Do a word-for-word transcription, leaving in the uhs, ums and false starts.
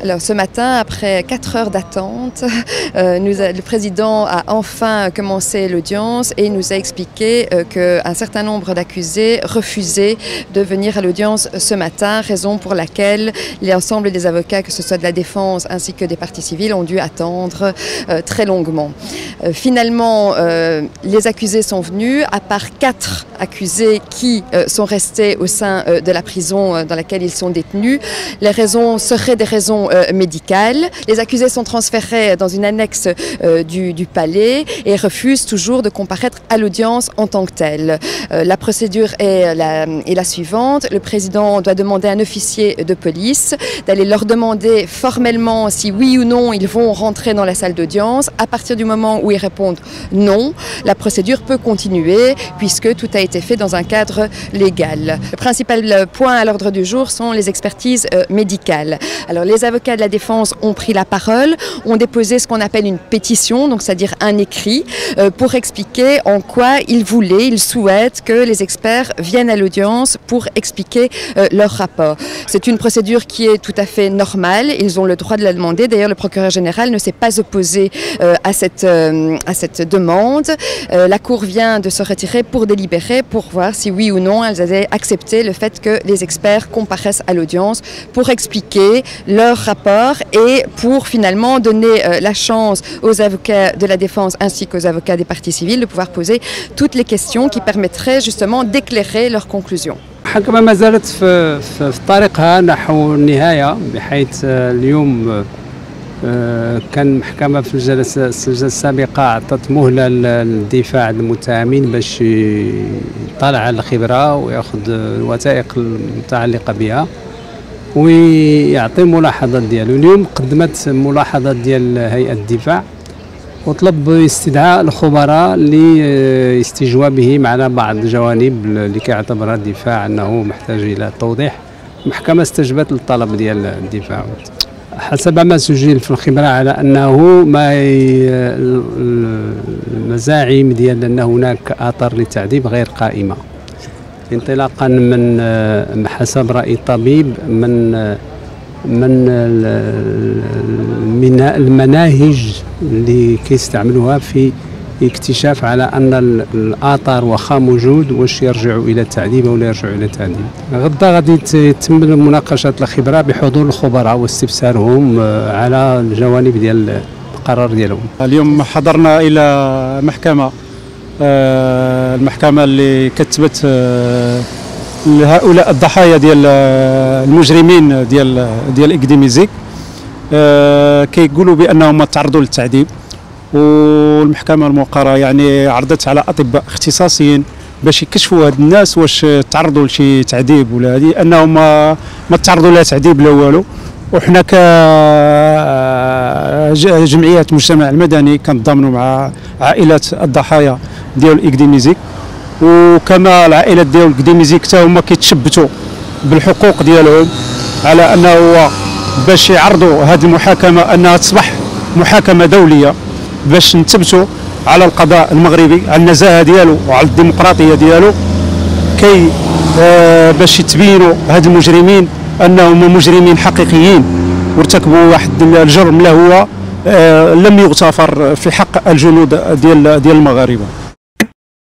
Alors ce matin, après quatre heures d'attente, euh, nous a, le président a enfin commencé l'audience et nous a expliqué euh, qu'un certain nombre d'accusés refusaient de venir à l'audience ce matin, raison pour laquelle l'ensemble des avocats, que ce soit de la défense ainsi que des parties civiles, ont dû attendre euh, très longuement. Euh, finalement, euh, les accusés sont venus, à part quatre accusés qui euh, sont restés au sein euh, de la prison euh, dans laquelle ils sont détenus. Les raisons seraient des raisons euh, médicales. Les accusés sont transférés dans une annexe euh, du, du palais et refusent toujours de comparaître à l'audience en tant que telle. Euh, la procédure est la, est la suivante. Le président doit demander à un officier de police d'aller leur demander formellement si oui ou non ils vont rentrer dans la salle d'audience. À partir du moment où ils répondent non, la procédure peut continuer puisque tout a été fait dans un cadre légal. Le principal point à l'ordre du jour sont les expertises euh, médicales. Alors les avocats de la défense ont pris la parole, ont déposé ce qu'on appelle une pétition, donc c'est-à-dire un écrit, euh, pour expliquer en quoi ils voulaient, ils souhaitent que les experts viennent à l'audience pour expliquer euh, leur rapport. C'est une procédure qui est tout à fait normale, ils ont le droit de la demander. D'ailleurs, le procureur général ne s'est pas opposé euh, à, cette, euh, à cette demande. Euh, la Cour vient de se retirer pour délibérer, pour voir si oui ou non elles avaient accepté le fait que les experts comparaissent à l'audience pour expliquer leur rapport et pour finalement donner euh, la chance aux avocats de la défense ainsi qu'aux avocats des parties civiles de pouvoir poser toutes les questions qui permettraient justement d'éclairer leurs conclusions. المحكمة ما زالت في في طريقها نحو النهاية، بحيث اليوم كان المحكمة في الجلسة السابقة أعطت مهلة للدفاع المتهمين باش يطلع على الخبرة ويأخذ الوثائق المتعلقة بها ويعطي ملاحظات ديالو. اليوم قدمت ملاحظات ديال هيئة الدفاع وطلب استدعاء الخبراء لاستجوابهم على بعض الجوانب اللي كيعتبرها الدفاع أنه محتاج إلى توضيح. المحكمة استجابت للطلب ديال الدفاع حسب ما سجل في الخبرة على أنه ما المزاعم ديال أن هناك آثار للتعذيب غير قائمة، انطلاقا من حسب رأي الطبيب من من المناهج اللي كيستعملوها في اكتشاف على ان الاثار واخا موجود واش يرجعوا الى التعذيب او لا يرجعوا الى التعذيب. غدا غادي تتم مناقشه الخبراء بحضور الخبراء واستفسارهم على الجوانب ديال القرار ديالهم. اليوم حضرنا الى محكمه المحكمه اللي كتبت لهؤلاء الضحايا ديال المجرمين ديال ديال اكاديميزيك، كيقولوا بانهم تعرضوا للتعذيب، والمحكمه الموقره يعني عرضت على اطباء اختصاصيين باش يكشفوا هاد الناس واش تعرضوا لشي تعذيب ولا هذه، انهم ما ما تعرضوا لا تعذيب لا والو. وحنا كجمعيات المجتمع المدني كنتضامنوا مع عائلات الضحايا ديال الاكاديميزيك، وكما العائلات ديال الاكاديميزيك حتى هما كيتشبتوا بالحقوق ديالهم على انه هو باش يعرضوا هذه المحاكمه انها تصبح محاكمه دوليه باش نثبتوا على القضاء المغربي على النزاهه ديالو وعلى الديمقراطيه ديالو، كي آه باش يتبينوا هاد المجرمين انهم مجرمين حقيقيين وارتكبوا واحد الجرم لا هو آه لم يغتفر في حق الجنود ديال ديال المغاربه.